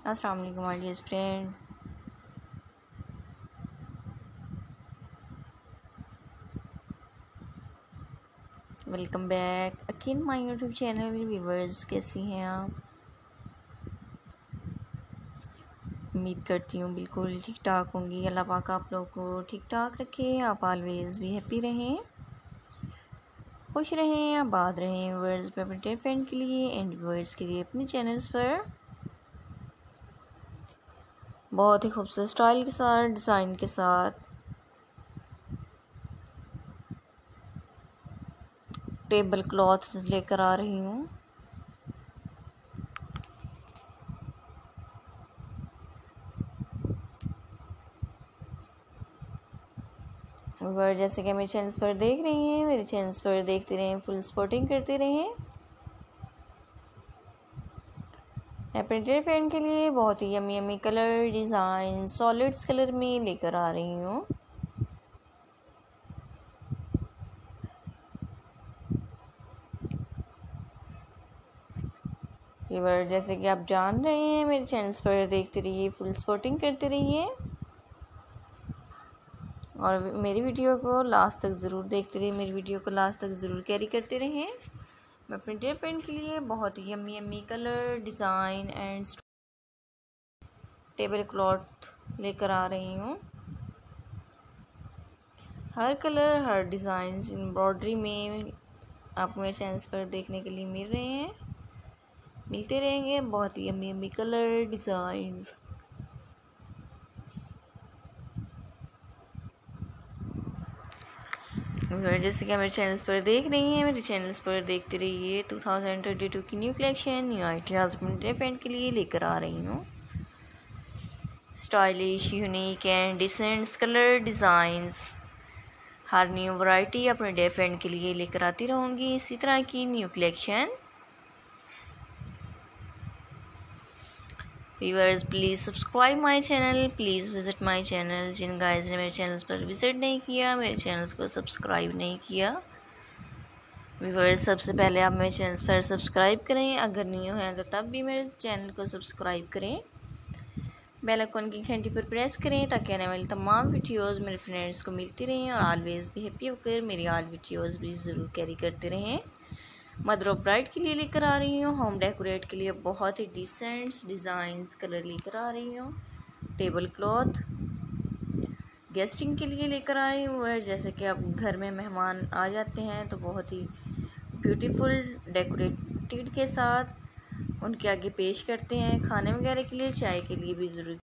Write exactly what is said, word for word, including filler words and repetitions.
अस्सलाम वालेकुम my dear friend. Welcome back again my YouTube channel. Viewers, कैसी हैं आप? उम्मीद करती हूँ बिल्कुल ठीक ठाक होंगी। अल्लाह पाक आप लोगों को ठीक ठाक रखे, आप ऑलवेज़ भी हैप्पी रहें, खुश रहें, आबाद रहें। व्यूवर्स, मैं अपने फ्रेंड के लिए एंड व्यूवर्स के लिए अपने चैनल्स पर बहुत ही खूबसूरत स्टाइल के साथ, डिज़ाइन के साथ टेबल क्लॉथ लेकर आ रही हूँ। व्यूअर, जैसे कि मेरे चैनल्स पर देख रही हैं, मेरे चैनल्स पर देखते रहें, फुल सपोर्टिंग करते रहें। अपने डेयर फ्रेंड के लिए बहुत ही yummy yummy colour design solids colour में लेकर आ रही हूँ। व्यूअर, जैसे कि आप जान रहे हैं, मेरे चैनल्स पर देखते रहिए, फुल सपोर्टिंग करते रहिए और मेरी वीडियो को लास्ट तक ज़रूर देखते रहिए, मेरी वीडियो को लास्ट तक ज़रूर कैरी करते रहें। मैं अपने डेयर फ्रेंड के लिए बहुत ही yummy yummy colour design and table cloth लेकर आ रही हूँ। हर कलर हर डिज़ाइन एम्ब्रॉयडरी में आपको मेरे चैनल्स पर देखने के लिए मिल रहे हैं, मिलते रहेंगे। बहुत ही यमी यमी कलर डिज़ाइन। जैसे कि मेरे चैनल्स पर देख रही हैं, मेरे चैनल्स पर देखते रहिए। टू थाउजेंड ट्वेंटी टू की न्यू कलेक्शन न्यू आइडियाज़ अपने फ्रेंड के लिए लेकर आ रही हूँ। Stylish, unique and decent colour designs, हर न्यू वैरायटी अपने डेयर फ्रेंड के लिए लेकर आती रहूँगी इसी तरह की new collection. Viewers, please subscribe my channel, please visit my channel. जिन गाइस ने मेरे चैनल्स पर विज़िट नहीं किया, मेरे चैनल्स को सब्सक्राइब नहीं किया, व्यूअर्स सबसे पहले आप मेरे चैनल्स पर सब्सक्राइब करें। अगर न्यू हैं तो तब भी मेरे चैनल को सब्सक्राइब करें, बेल आइकन की घंटी पर प्रेस करें ताकि आने वाली तमाम वीडियोज़ मेरे फ्रेंड्स को मिलती रहें और ऑलवेज़ भी हैप्पी होकर मेरी ऑल वीडियोज़ भी ज़रूर कैरी करते रहें। मदर ऑफ ब्राइड के लिए लेकर आ रही हूँ, होम डेकोरेट के लिए बहुत ही डिसेंट डिज़ाइंस कलर लेकर आ रही हूँ। टेबल क्लॉथ गेस्टिंग के लिए लेकर आ रही हूँ। वह जैसे कि अब घर में मेहमान आ जाते हैं तो बहुत ही ब्यूटीफुल डेकोरेटेड के साथ उनके आगे पेश करते हैं। खाने वगैरह के लिए, चाय के लिए भी ज़रूर